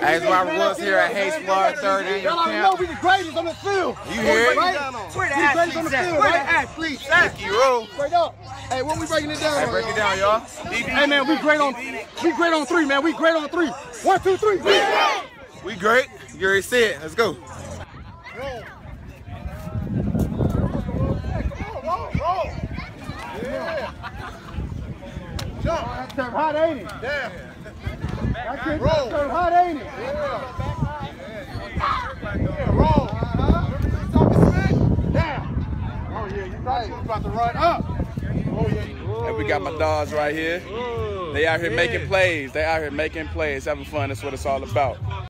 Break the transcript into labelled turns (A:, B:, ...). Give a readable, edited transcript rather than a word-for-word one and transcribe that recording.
A: As my results here at Hayes Pullard, third annual
B: Y'all already know
A: camp.
B: we the greatest on the field.
A: You hear it?
B: Right?
C: Where the
B: We the greatest on the
C: athletes at?
B: field,
C: Where the
B: right?
C: athletes at?
A: Key roll.
B: Straight up. Hey, what we breaking it down?
A: Hey, break it down, y'all.
B: Hey man, we great on 3, man. We great on 3. 1, 2, 3.
A: We great. You already said. Let's go.
B: That turf hot, ain't it? Damn. That turf hot, ain't it? Roll. Damn. Oh yeah, you thought you was about to run up. Oh yeah.
A: And we got my dogs right here. They out here making plays. They out here making plays, having fun. That's what it's all about.